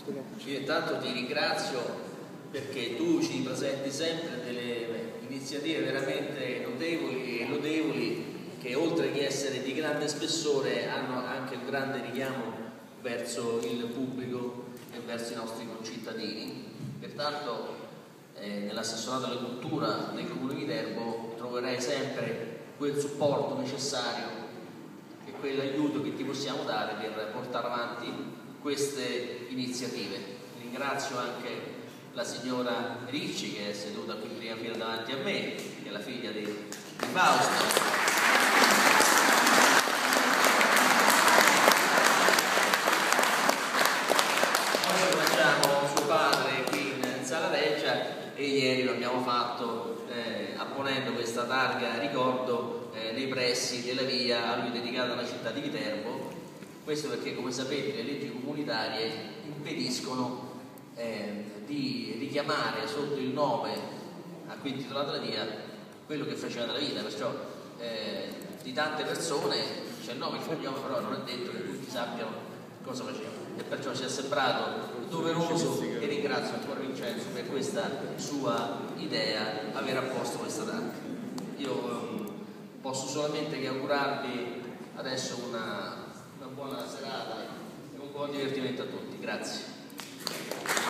Io intanto ti ringrazio perché tu ci presenti sempre delle iniziative veramente notevoli e lodevoli che oltre che essere di grande spessore hanno anche un grande richiamo verso il pubblico e verso i nostri concittadini. Pertanto nell'assessorato alla cultura del Comune di Viterbo troverai sempre quel supporto necessario e quell'aiuto che ti possiamo dare per portare avanti queste iniziative. Ringrazio anche la signora Ricci che è seduta qui in prima fila davanti a me, che è la figlia di Fausto. Oggi facciamo suo padre qui in Sala Reggia e ieri lo abbiamo fatto apponendo questa targa ricordo nei pressi della via a lui dedicata alla città di Viterbo. Questo perché, come sapete, le leggi comunitarie impediscono di richiamare sotto il nome a cui è intitolata la via quello che faceva nella vita, perciò di tante persone c'è il nome e il cognome, però non è detto che tutti sappiano cosa faceva, e perciò ci è sembrato doveroso, e ringrazio ancora Vincenzo per questa sua idea, aver apposto questa data. Io posso solamente che augurarvi adesso una buona serata e un buon divertimento a tutti. Grazie.